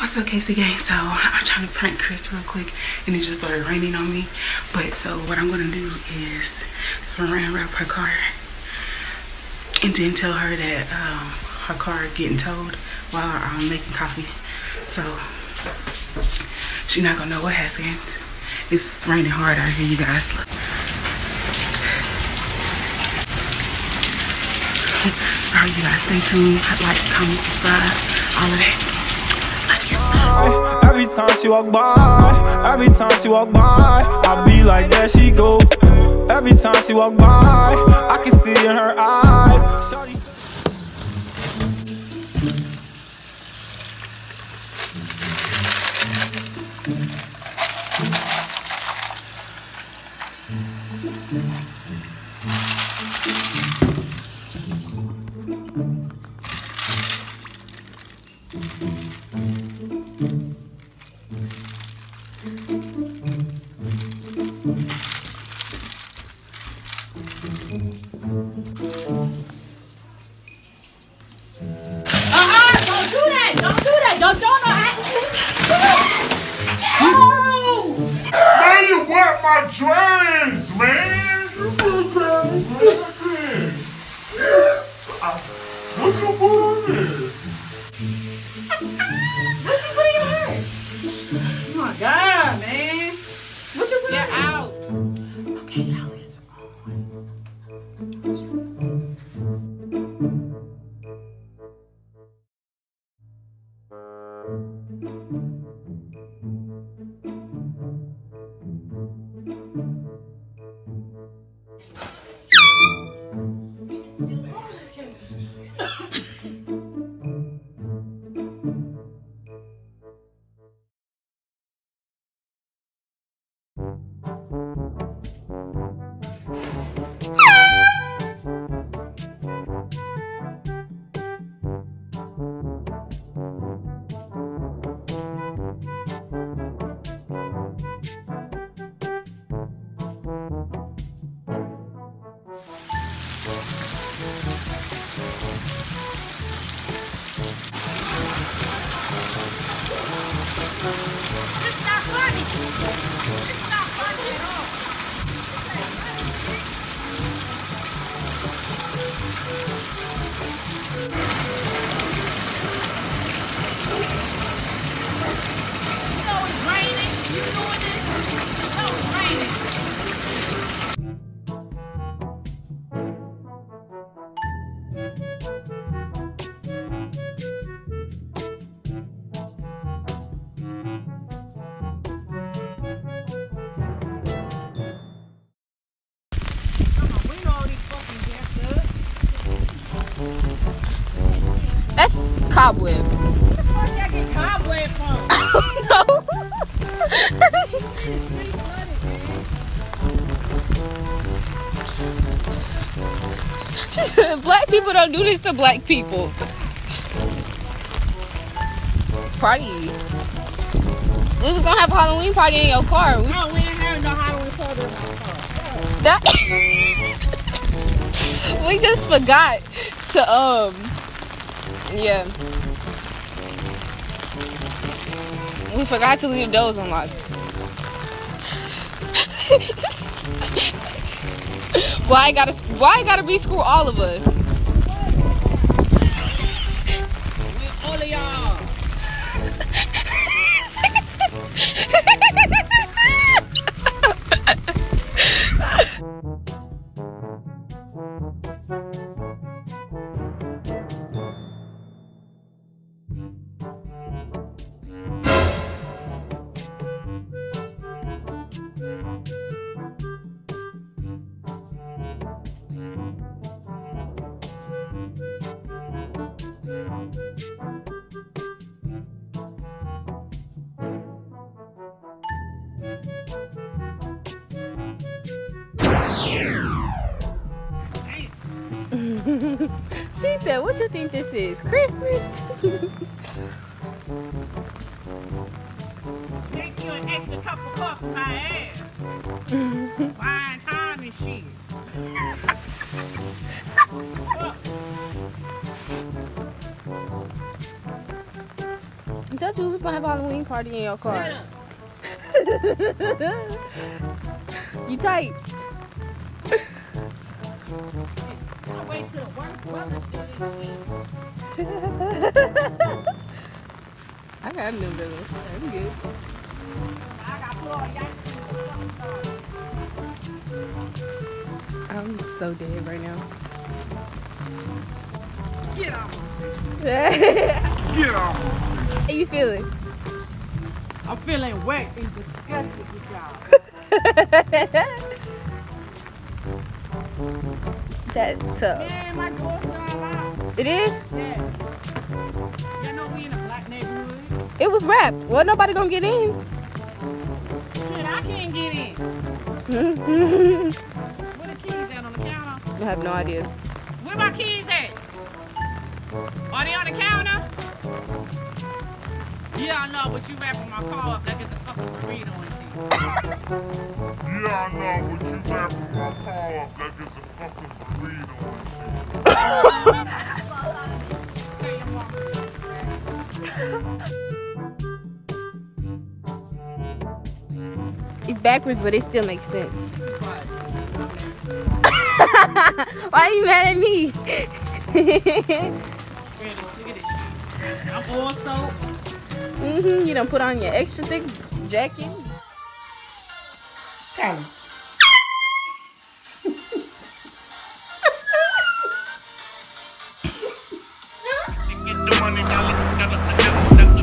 What's up, Casey gang? So I'm trying to prank Chris real quick and it just started raining on me. But so what I'm gonna do is saran wrap her car and then tell her that her car getting towed while I'm making coffee. So she's not gonna know what happened. It's raining hard out here, you guys. Look. Alright, you guys, stay tuned. Like, comment, subscribe, all of that. Every time she walk by, every time she walk by, I be like, there she go. Every time she walk by, I can see in her eyes. My dreams, man. Yes. What you put on there? What you put in your hair? Oh my God, man. What you put in? Get out. Okay, now it's on. That's cobweb. Where the fuck y'all get cobweb from? No. Black people don't do this to black people. Party. We was gonna have a Halloween party in your car. No, we ain't having no Halloween party in my car. That we just forgot to yeah. We forgot to leave the doors unlocked. Why gotta be screw all of us? With all of y'all. She said, "What you think this is? Christmas?" Make you an extra cup of coffee, my ass. Fine time and shit. I told you we gonna have a Halloween party in your car. You tight? I'll wait till the worst weather to do this shit. I got new business. I'm good. I got to put all y'all I'm so dead right now. Get off. Get off. How you feeling? I'm feeling wet and disgusted with y'all. That's tough. Man, my door's still unlocked. It is? Yeah. Y'all know we in a black neighborhood. It was wrapped. Well, nobody gonna get in. Shit, I can't get in. Where the keys at on the counter? I have no idea. Where my keys at? Are they on the counter? Yeah, I know, but you wrapping my car up like it's a fucking burrito and shit. Yeah, I know, but you wrapping my car up like it's a fucking burrito and shit. Tell your mom. It's backwards, but it still makes sense. Why are you mad at me? Look at this. I'm all soap. You done put on your extra thick jacket. Callum. Get the money, y'all.